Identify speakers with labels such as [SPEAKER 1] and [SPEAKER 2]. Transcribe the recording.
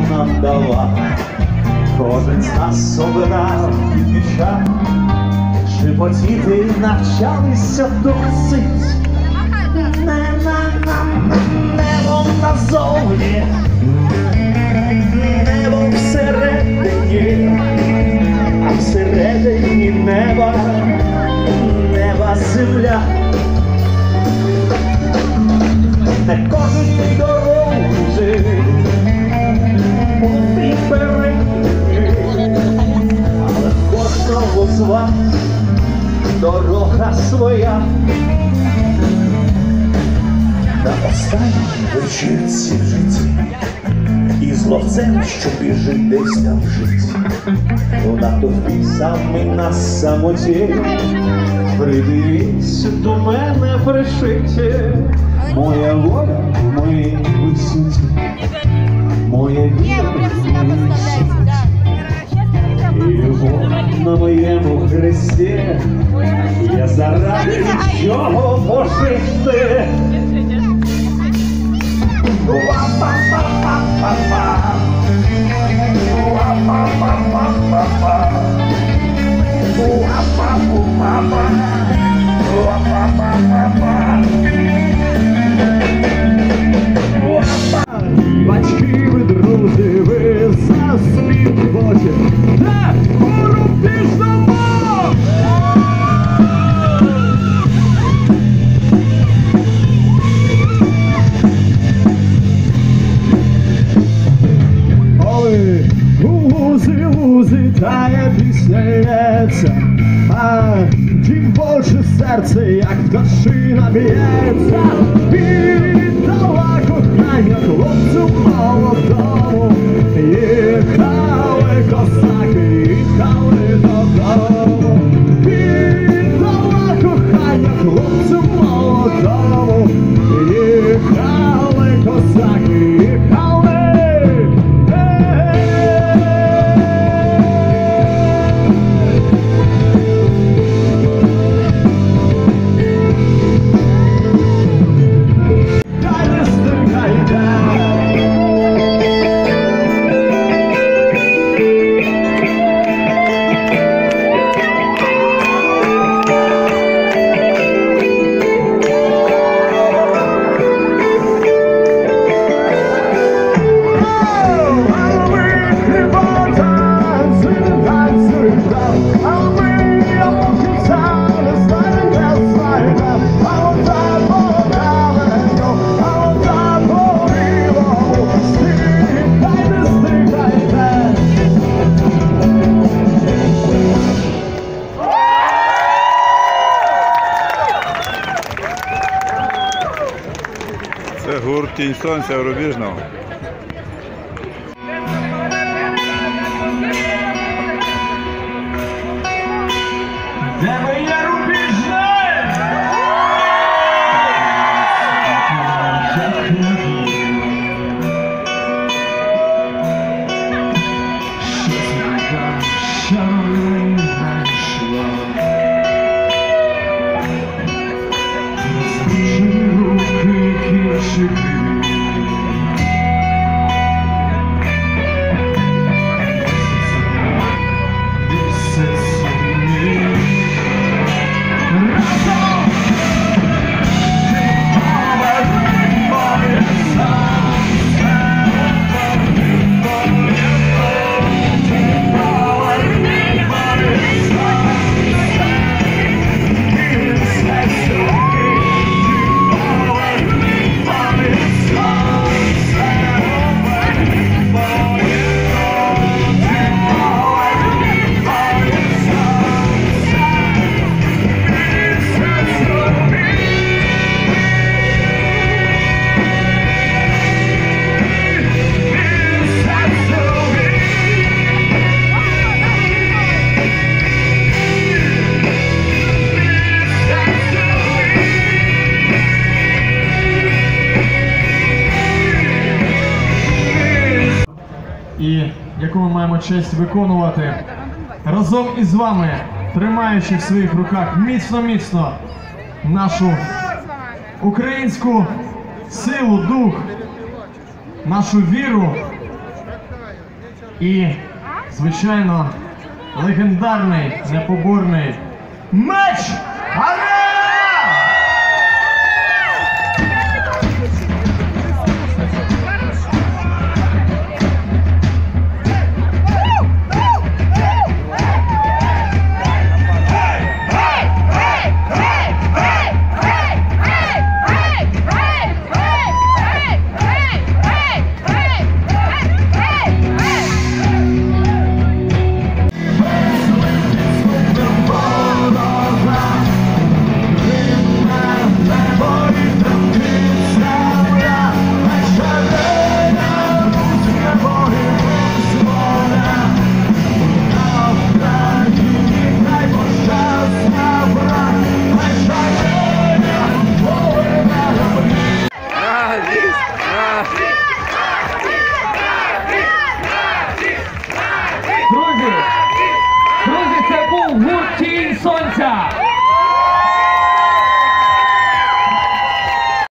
[SPEAKER 1] нам дала. Кожен з нас обирав час, шепотіти навчалися досить. Небо назовні, небо всередині, а всередині неба земля. Не кожен дорозі попередні, але кожного з вас дорога своя. На останній вечірці в житті і з ловцем, що біжить десь там в житті, у натовпі самий на самоті, придивіться до мене пришиті. Моя воля в моїй висоті, моя віра в моїй суті, і любов на моєму хресті. Я заради чого пожити. Батьки ви, друзі, ви заспівочі. Так, хором піжнемо! Ой, лузи, тає пісня лється, а дівоче серце, як пташина б'ється. Віддала кохання хлопцю молодому, їхали косаки, їхали додому. Віддала кохання хлопцю молодому, їхали косаки, їхали.
[SPEAKER 2] Це гурт «Тінь сонця» Рубіжного.
[SPEAKER 1] Де моє Рубіжне?
[SPEAKER 3] І яку ми маємо честь виконувати разом із вами, тримаючи в своїх руках міцно-міцно нашу українську силу, дух, нашу віру і, звичайно, легендарний, непоборний меч Арена! Друзі,